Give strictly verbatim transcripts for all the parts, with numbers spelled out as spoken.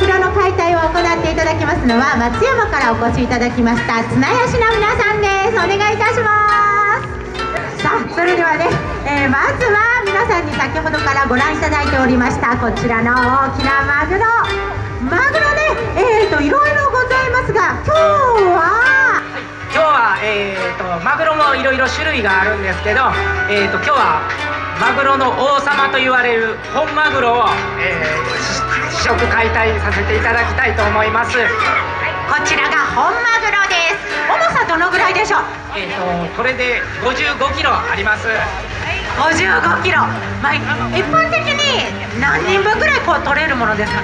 グロの解体を行っていただきますのは松山からお越しいただきました綱吉の皆さんです。お願いいたします。さあそれではね、えー、まずは皆さんに先ほどからご覧いただいておりましたこちらの大きなマグロマグロね、えーといろいろございますが、今日は今日は、えー、とマグロもいろいろ種類があるんですけど、えー、と今日はマグロの王様と言われる本マグロを、えー、試食解体させていただきたいと思います。 はい、こちらが本マグロです。重さどのぐらいでしょう？ えー、とこれでごじゅうごキロあります。 ごじゅうごキロ、まあ、一般的に何人分ぐらいこう取れるものですか？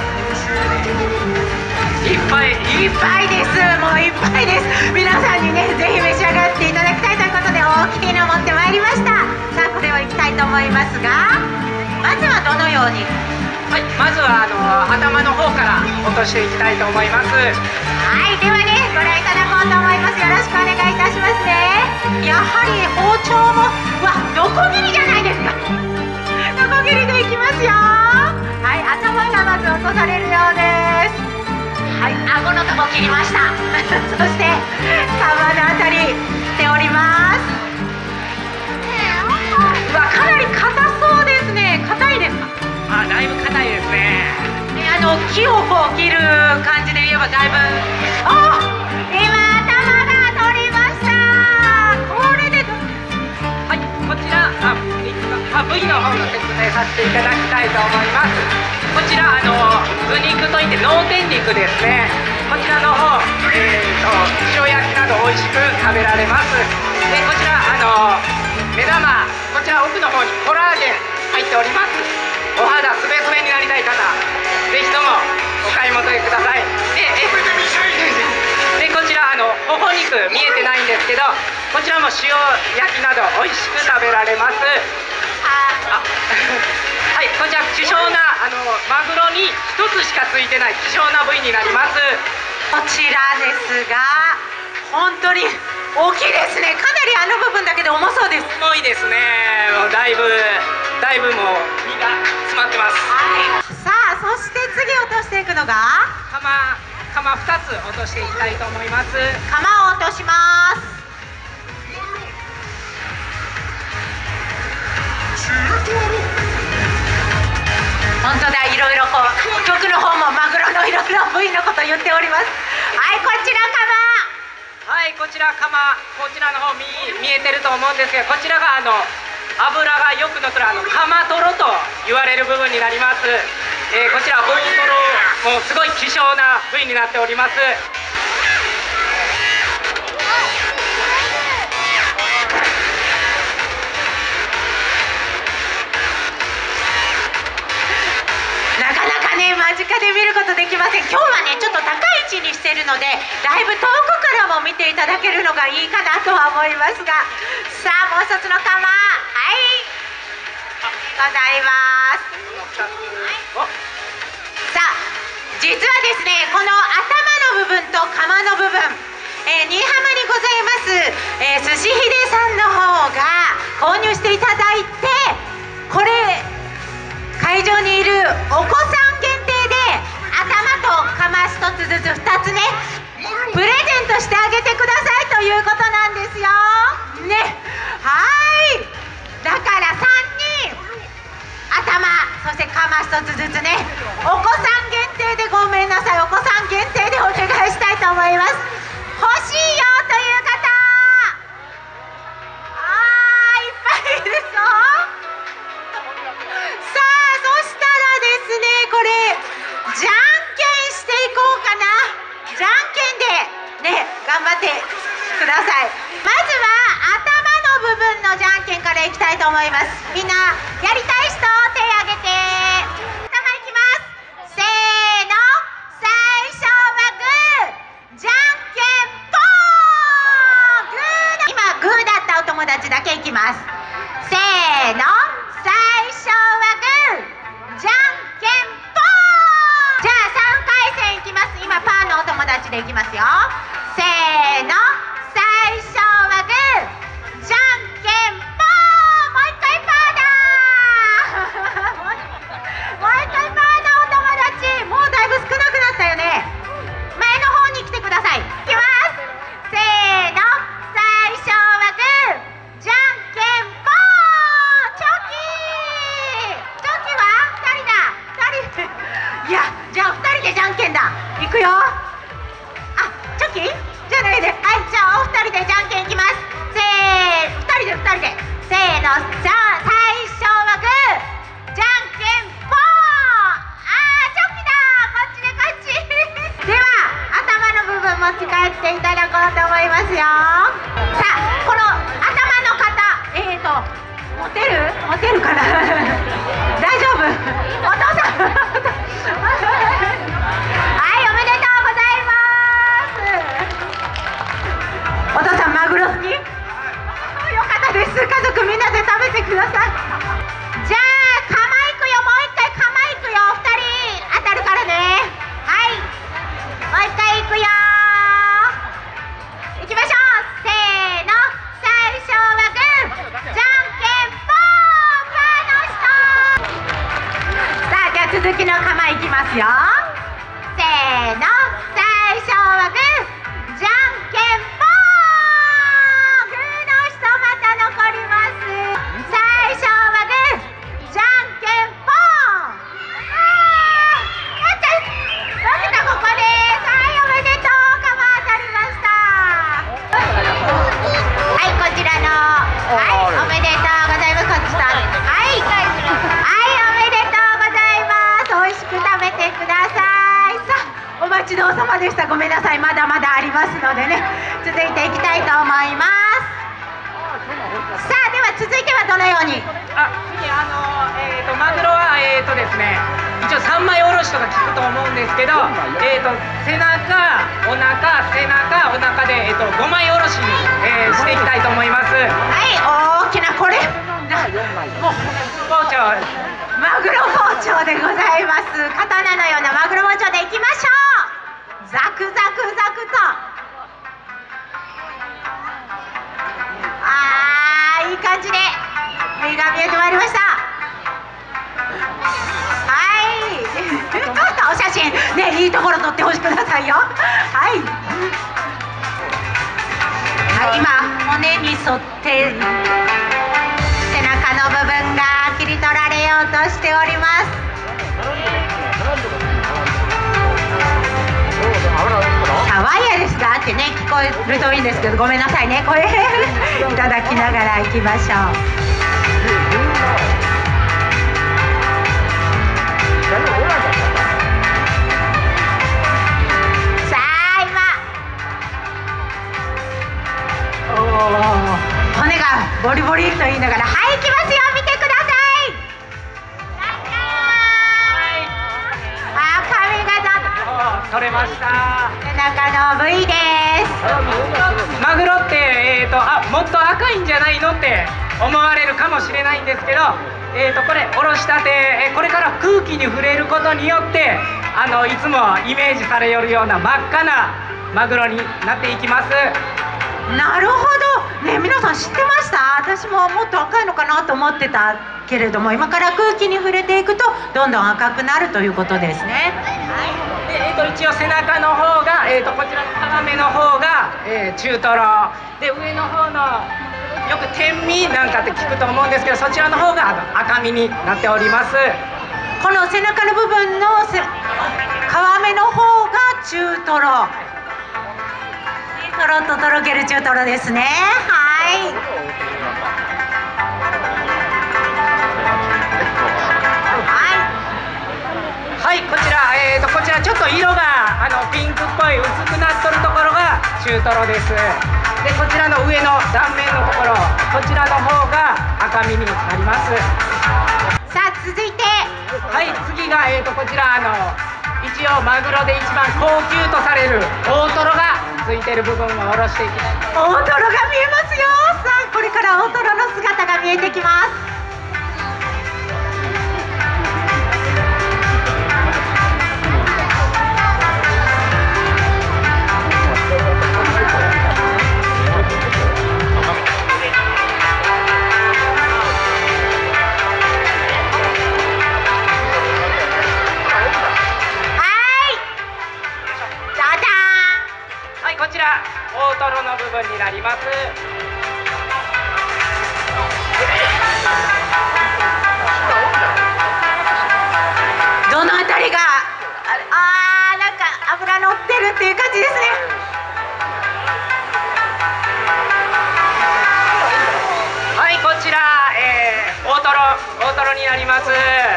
いっぱいいっぱいです。もういっぱいです。皆さんにねぜひ召し上がっていただきたいということで大きいの持ってまいりました。さあこれをいきたいと思いますが、まずはどのように？ はい、まずはあの頭の方から落としていきたいと思います。 はい、ではねご覧いただこうと思います。よろしくお願いいたしますね。やはり包丁もわノコギリじゃないですか。ノコギリでいきますよ。はい、頭がまず落とされるようです。はい、顎のとこ切りました。そしてカマのあたり切っております。うわ、かなり硬そうですね。硬いですか？ あ、だいぶ硬いですね。 あの木をこう切る感じで言えばだいぶ、あ、今頭が取りました。これではい、こちらあ、あ、部位の方の説明させていただきたいと思います。こちらあの頭肉といって脳天肉ですね。こちらの方、えー、と塩焼きなど美味しく食べられます。でこちらあの目玉、こちら奥の方にコラーゲン入っております。お肌すべすべになりたい方ぜひともお買い求めください。でえでこちらあのほほ肉見えてないんですけど、こちらも塩焼きなど美味しく食べられます。あはい、こちら希少なあのマグロにひとつしかついてない希少な部位になります。 こちらですが本当に大きいですね。かなりあの部分だけで重そうです。 重いですね。もうだいぶだいぶもう身が詰まってます。 はい、さあそして次落としていくのが釜釜ふたつ落としていきたいと思います。 釜を落とします。本当だ、いろいろこう曲の方もマグロのいろいろ部位のこと言っております。はい、こちら釜。 はい、こちら釜、こちらの方見見えてると思うんですけど、こちらがあの油がよくのってるあの釜トロと言われる部分になります。えー、こちら大トロ、もうすごい希少な部位になっております。 なかなかね間近で見ることできません。今日はねちょっと高い位置にしてるのでだいぶ遠くからも見ていただけるのがいいかなとは思いますが、さあもう一つの釜、はいございます。さあ実はですねこの頭の部分と釜の部分、えー、新居浜にございます、えー、寿司秀さんの方が購入していただいて、これ会場にいるお子さん限定で頭と釜ひとつずつふたつねプレゼントしてあげてくださいということなんですよね。はい、だからさんにん頭そして釜ひとつずつねお子さん限定で、ごめんなさいお子さん限定でお願いしたいと思います。欲しいよという方、あーいっぱいいるぞ。さあそしたらですねこれじゃんけんしていこうかな。じゃんけんでね頑張ってください。まずは頭の部分のじゃんけんからいきたいと思います。みんなやりたい人手挙げて。頭いきます。せーの、最初はグー、じゃんけんぽー。グーだ。今グーだったお友達だけいきます。せーの、最初はグー、じゃんけんぽー。じゃあさんかい戦いきます。今パーのお友達でいきますよ。せーの、最初はグー、じゃんけんぽー。もう一回パーだー。もう一回パーだお友達。もうだいぶ少くよ。あ、チョキじゃないで。はい、じゃあお二人でじゃんけんいきます。せー、二人で二人でせーの。じゃあ最初はグー、じゃんけんぽん。あー、チョキだ。こっちでこっちでは頭の部分持ち帰っていただこうと思いますよ。さあ、この頭の方、えーと持てる持てるかな大丈夫？お父さんはい、おめでとうございます。お父さんマグロ好き？よかったです。家族みんなで食べてください。じゃあ釜いくよ。もう一回釜いくよ。ふたり当たるからね。はい、もう一回いくよ。いきましょう。せーの。最初はグー、じゃんけんぽん。パーの人。さあ、じゃあ続きの釜いきますよ。せーの。最初はグー、じゃんけんぽん。グーの人また残ります。最初はグー、じゃんけんぽん。あー、やった、負けた。ここです。はい、おめでとう。釜当たりました。はい、こちらの、はい、おめでとうございます。こっちさん、はい、はい、おめでとうございます。美味しく食べてください。さあ、お待ちどうさまでした。ごめんなさい、まだまだありますのでね、続いていきたいと思います。さあ、では続いてはどのように？ あ、次あのえっ、とマグロはえっ、とですね、一応さんまいおろしとか聞くと思うんですけど、えっ、と背中、お腹、背中、お腹でえっ、とごまいおろしに、えーしていきたいと思います。 はい、大きなこれ、なもう包丁。 マグロ包丁でございます。刀のようなマグロ包丁でいきましょう。ザクザクザクと。あー、いい感じで身が見えてまいりました。はい、お写真ね、いいところ撮ってほしくださいよ。はい、はい、今骨に沿って背中の部分が切り取られようとしております。爽やですがってね、聞こえるといいんですけど、ごめんなさいね、これいただきながらいきましょう。さあ、今おー、骨がボリボリと言いながら、はい、いきますよ。見てください。あ、髪が取れました。 背中の部位です。 マグロって、えーと、あ、もっと赤いんじゃないのって思われるかもしれないんですけど、えーと、これおろしたて、えー、これから空気に触れることによってあのいつもイメージされるような真っ赤なマグロになっていきます。 なるほどね。皆さん知ってました？私ももっと赤いのかなと思ってたけれども、今から空気に触れていくとどんどん赤くなるということですね。はい、 で、えー、と一応背中の方が、えー、とこちらの皮目の方が、えー、中トロで、上の方のよく天身なんかって聞くと思うんですけど、そちらの方があの赤身になっております。 この背中の部分のせ皮目の方が中トロ、とろっととろける中トロですね。はい、 はい、こちら、えー、とこちらちょっと色があのピンクっぽい薄くなっとるところが中トロです。で、こちらの上の断面のところ、こちらの方が赤身になります。 さあ、続いて、 はい、次が、えー、とこちらあの一応マグロで一番高級とされる大トロがついてる部分を下ろしていきたい。 大トロが見えますよ。さあ、これから大トロの姿が見えてきます。 こちら大トロの部分になります。 どのあたりが、あー、なんか油のれるっていう感じですね。 はい、こちら、えー、大トロ大トロになります。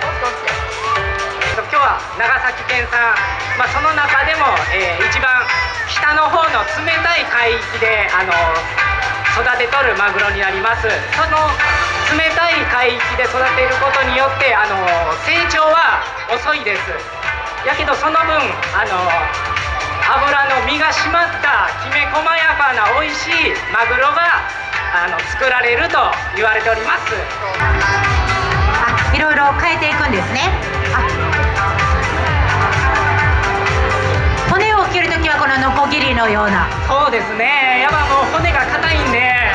今日は長崎県産、まあ、その中でも、えー、一番北の方の冷たい海域であの育てとるマグロになります。その冷たい海域で育てることによってあの成長は遅いです。やけどその分あの脂の身が締まったきめ細やかな美味しいマグロがあの作られると言われております。 あ、いろいろ変えていくんですね。あ、骨を切るときはこのノコギリのような。 そうですね。やっぱもう骨が硬いんで、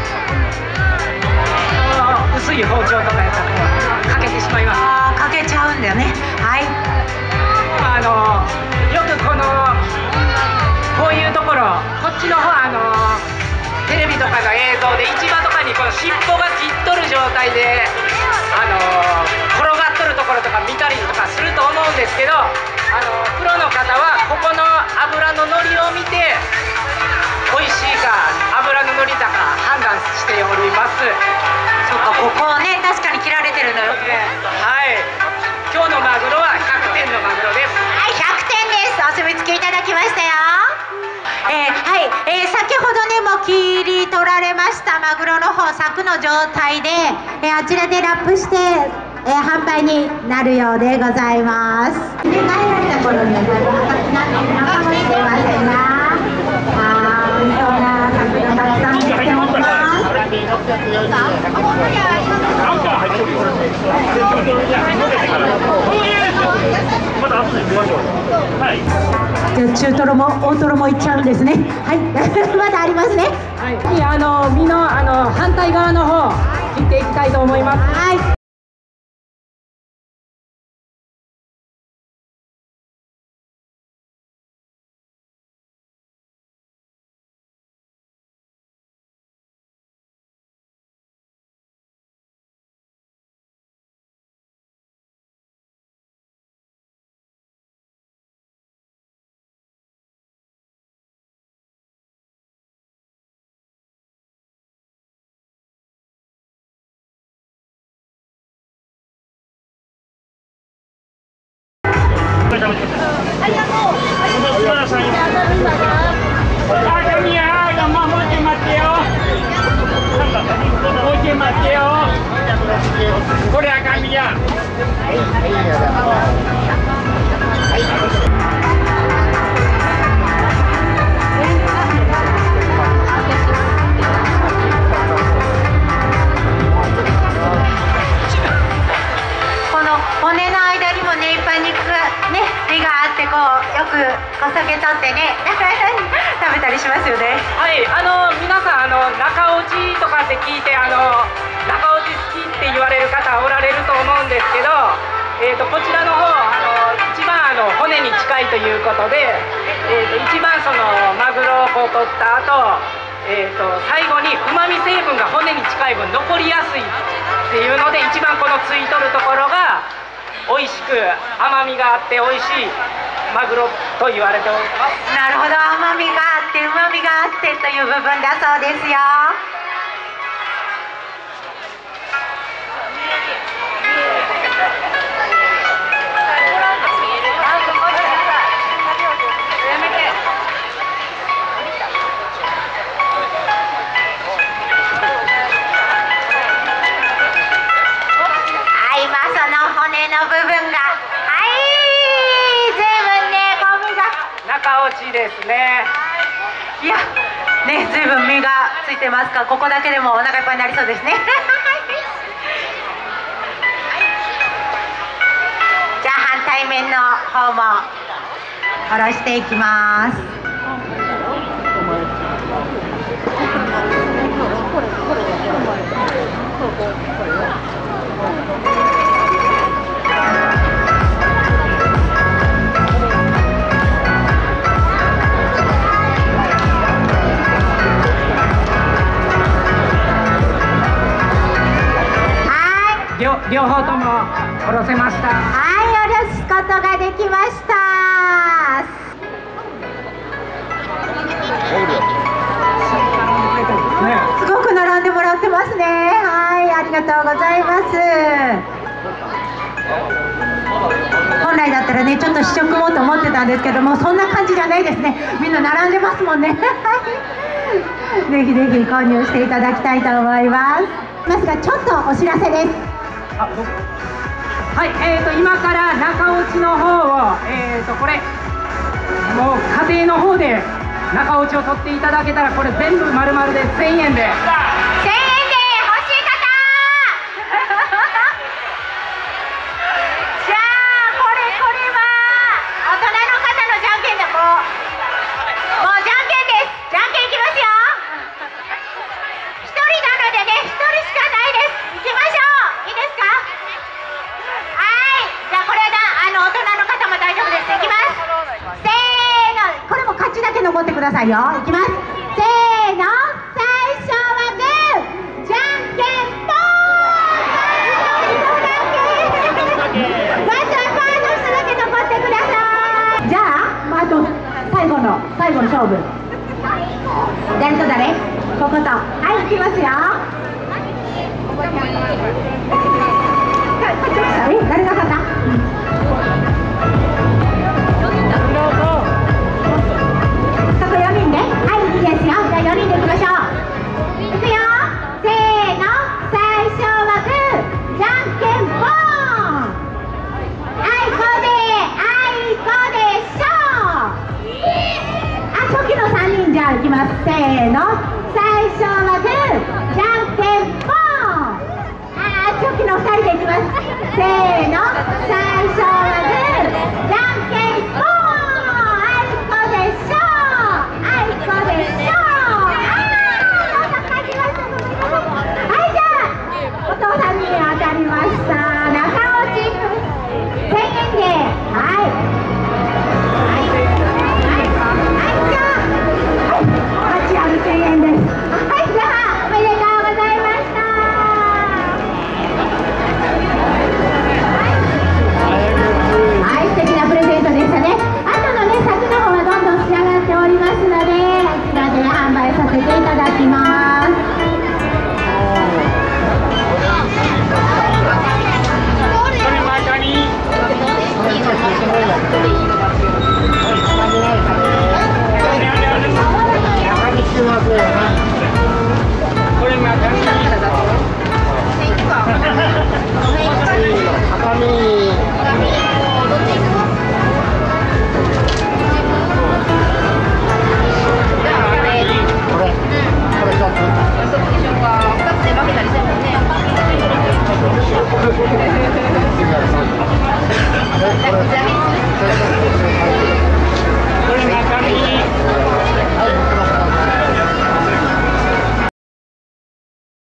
薄い包丁とかやったらかけてしまいます。 ああ、かけちゃうんだよね。はい。 あのよくこのこういうところ、こっちの方あのテレビとかの映像で市場とかにこの尻尾が切っとる状態であの転がっとるところとか見たりとかすると思うんですけど、あのプロの方はここの脂ののりを見て美味しいか脂ののりだか判断しております。 そっか、ここね、確かに切られてるのよ。 はい、今日のマグロはひゃくてんのマグロです。 はい、ひゃくてんです。お墨付きいただきましたよ。えー、はい、えー、先ほどねも切り取られましたマグロの方、柵の状態で、えー、あちらでラップして、えー、販売になるようでございます。で、帰られた頃にはだいぶ赤くなってるのかもしれませんが、あー、美味しそうな柵がたくさんできております。 また後で見ましょう。はい。 じゃあ中トロも大トロもいっちゃうんですね。はい。まだありますね。 はい。あの身のあの反対側の方切っていきたいと思います。 はい。 これ赤身や。 この骨の間にもね、いっぱい肉がね、身があってこうよくこそげ取ってね食べたりしますよね。 はい、あの皆さんあの中落ちとかって聞いてあの中落ち好きって言われる方おられると思うんですけど、えー、とこちらの方あの一番あの骨に近いということで、えー、と一番そのマグロをこう取った後、えー、と最後にうまみ成分が骨に近い分残りやすいっていうので一番このついとるところが美味しく甘みがあって美味しいマグロと言われております。 なるほど、甘みがあってうまみがあってという部分だそうですよ。の部分が、はい、随分ね、ゴミが中落ちですね。 いや、ね、随分身がついてますから、ここだけでもお腹いっぱいになりそうですね。じゃあ反対面の方も下ろしていきます。 両, 両方とも下ろせました。 はい、下ろすことができました。 思ってたんですけども、そんな感じじゃないですね。みんな並んでますもんね。ぜひぜひ購入していただきたいと思いますますが、ちょっとお知らせです。 はい、えーと今から中落ちの方を、えーとこれもう家庭の方で中落ちを取っていただけたら、これ全部丸々でせんえんで。 残ってくださいよ。いきます。せーの、最初はグー、じゃんけんぽーん。まずはパーの人だけ残ってください。じゃあ、あと最後の最後の勝負。誰と誰？ここと。はい、いきますよ。え、誰が勝った？いいですよ。じゃあよにんでいきましょう。いくよ。せーの、最初はグー、じゃんけんぽん。あいこで、あいこでしょう。あ、初期のさんにんじゃあいきます。せーの、最初はグー、じゃんけんぽん。あ、初期のふたりでいきます。せーの、最初はグー、じゃんけんぽん。あいこでしょう。そうでしょう。あー、なんか感じました。はい、じゃあお父さんに当たりました。中落ちせんえんで、はい。はい。はい。はい、じゃあ、はい、価値あるせんえんです。はい、じゃあおめでとうございました。はい、素敵なプレゼントでしたね。あとのね、柵の方はどんどん仕上がっておりますので、販売させていただきます。これ